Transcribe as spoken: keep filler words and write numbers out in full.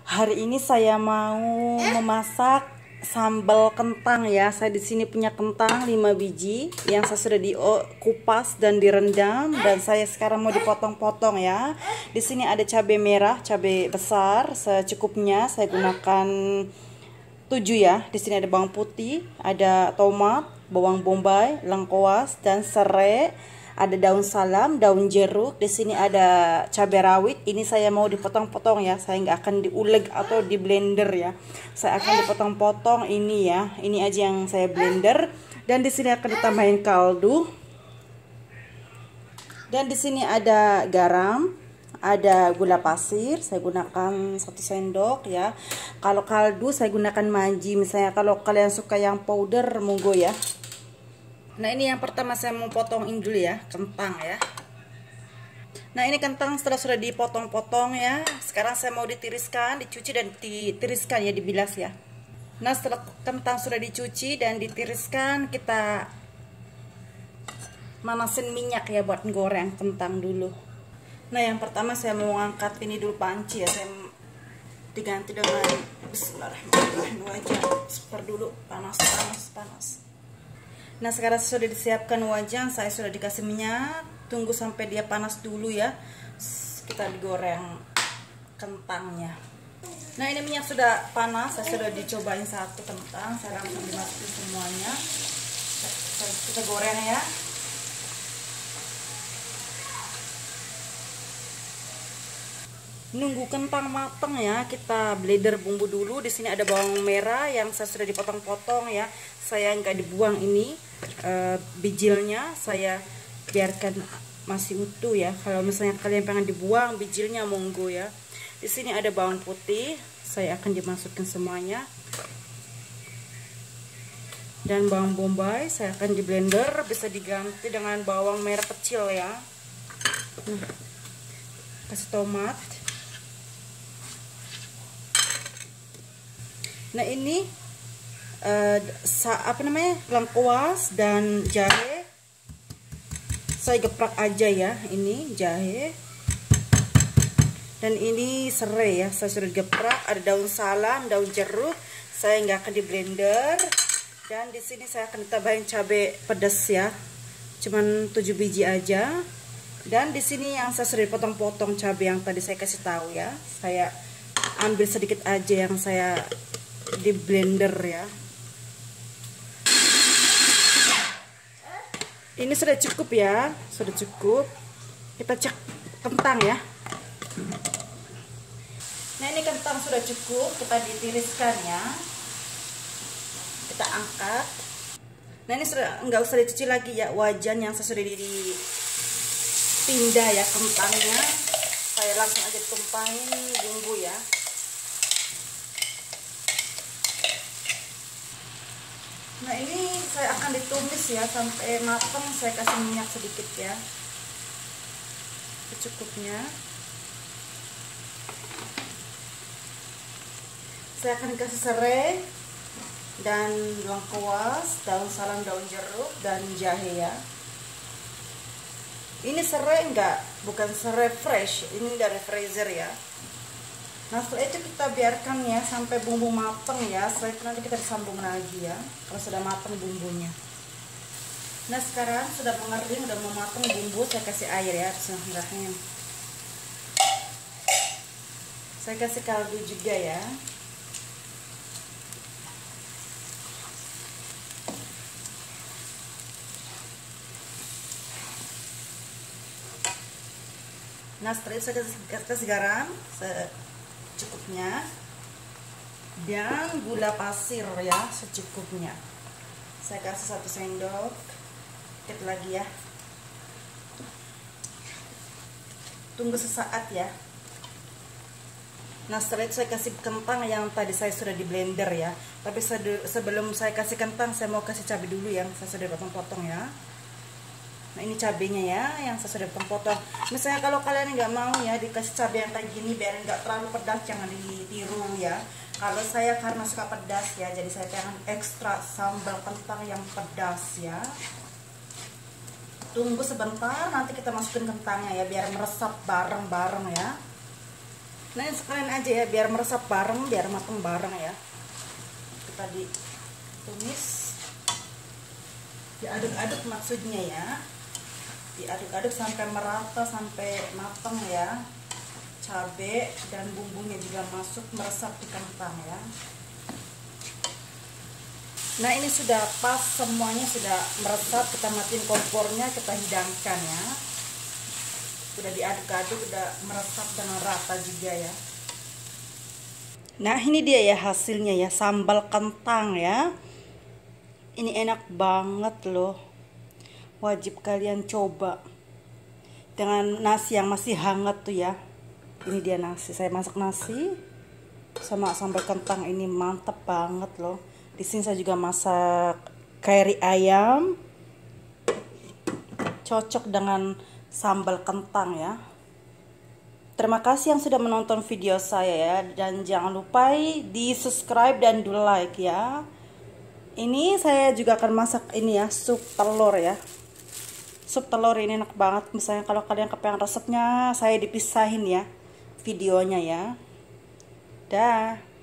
Hari ini saya mau memasak sambal kentang ya. Saya di sini punya kentang lima biji yang saya sudah dikupas dan direndam dan saya sekarang mau dipotong-potong ya. Di sini ada cabai merah, cabai besar secukupnya. Saya gunakan tujuh ya. Di sini ada bawang putih, ada tomat, bawang bombay, lengkuas dan serai. Ada daun salam, daun jeruk. Di sini ada cabai rawit. Ini saya mau dipotong-potong ya. Saya nggak akan diuleg atau di blender ya. Saya akan dipotong-potong ini ya. Ini aja yang saya blender. Dan di sini akan ditambahin kaldu. Dan di sini ada garam, ada gula pasir. Saya gunakan satu sendok ya. Kalau kaldu saya gunakan maji. Misalnya kalau kalian suka yang powder, monggo ya. Nah ini yang pertama saya mau potongin dulu ya, kentang ya. Nah ini kentang setelah sudah dipotong-potong ya. Sekarang saya mau ditiriskan, dicuci dan ditiriskan ya, dibilas ya. Nah setelah kentang sudah dicuci dan ditiriskan, kita manasin minyak ya buat goreng kentang dulu. Nah yang pertama saya mau angkat ini dulu panci ya. Saya diganti dengan bismillahirrahmanirrahim wajan. Super dulu, panas panas panas. Nah sekarang sudah disiapkan wajan, saya sudah dikasih minyak. Tunggu sampai dia panas dulu ya. Kita digoreng kentangnya. Nah ini minyak sudah panas, saya sudah dicobain satu kentang. Saya langsung dimasukin semuanya. Kita goreng ya. Nunggu kentang matang ya, kita blender bumbu dulu. Di sini ada bawang merah yang saya sudah dipotong-potong ya. Saya nggak dibuang ini e, bijilnya, saya biarkan masih utuh ya. Kalau misalnya kalian pengen dibuang bijilnya, monggo ya. Di sini ada bawang putih, saya akan dimasukkan semuanya. Dan bawang bombay saya akan di blender, bisa diganti dengan bawang merah kecil ya. Nah, kasih tomat. Nah ini uh, apa namanya, lengkuas dan jahe. Saya geprak aja ya, ini jahe. Dan ini serai ya, saya sudah geprak. Ada daun salam, daun jeruk. Saya nggak akan di blender. Dan di sini saya akan tambahin cabai pedas ya, cuman tujuh biji aja. Dan di sini yang saya sudah potong-potong cabai yang tadi saya kasih tahu ya. Saya ambil sedikit aja yang saya di blender ya. Ini sudah cukup ya, sudah cukup. Kita cek kentang ya. Nah ini kentang sudah cukup, kita ditiriskan ya. Kita angkat. Nah ini sudah, nggak usah dicuci lagi ya wajan yang saya sudah dipindah ya kentangnya. Saya langsung aja tumpahin bumbu ya. Nah ini saya akan ditumis ya sampai matang. Saya kasih minyak sedikit ya, secukupnya. Saya akan kasih serai dan lengkuas, daun salam, daun jeruk dan jahe ya. Ini serai enggak, bukan serai fresh, ini dari freezer ya. Nah setelah itu kita biarkan ya sampai bumbu matang ya. Setelah itu nanti kita disambung lagi ya kalau sudah matang bumbunya. Nah sekarang sudah mengering, sudah mau matang bumbu. Saya kasih air ya, bismillahirrahmanirrahim. Saya kasih kaldu juga ya. Nah setelah itu saya kasih, kasih garam secukupnya dan gula pasir ya secukupnya. Saya kasih satu sendok, sedikit lagi ya. Tunggu sesaat ya. Nah setelah itu saya kasih kentang yang tadi saya sudah di blender ya. Tapi sebelum saya kasih kentang, saya mau kasih cabai dulu yang saya sudah potong-potong ya. Nah ini cabenya ya yang saya sudah potong-potong. Misalnya kalau kalian nggak mau ya dikasih cabai yang kayak gini biar nggak terlalu pedas, jangan ditiru ya. Kalau saya karena suka pedas ya, jadi saya pengen ekstra sambal kentang yang pedas ya. Tunggu sebentar, nanti kita masukin kentangnya ya biar meresap bareng-bareng ya. Nah ini sekalian aja ya, biar meresap bareng, biar matang bareng ya. Kita ditumis, diaduk-aduk maksudnya ya, diaduk-aduk sampai merata, sampai matang ya. Cabai dan bumbunya juga masuk meresap di kentang ya. Nah ini sudah pas, semuanya sudah meresap. Kita matiin kompornya, kita hidangkan ya. Udah diaduk-aduk, udah meresap dan rata juga ya. Nah ini dia ya hasilnya ya, sambal kentang ya. Ini enak banget loh, wajib kalian coba dengan nasi yang masih hangat tuh ya. Ini dia nasi, saya masak nasi sama sambal kentang, ini mantep banget loh. Di sini saya juga masak kari ayam, cocok dengan sambal kentang ya. Terima kasih yang sudah menonton video saya ya, dan jangan lupa di subscribe dan di like ya. Ini saya juga akan masak ini ya, sup telur ya. Sup telur ini enak banget. Misalnya kalau kalian kepengen resepnya, saya dipisahin ya videonya ya. Dah.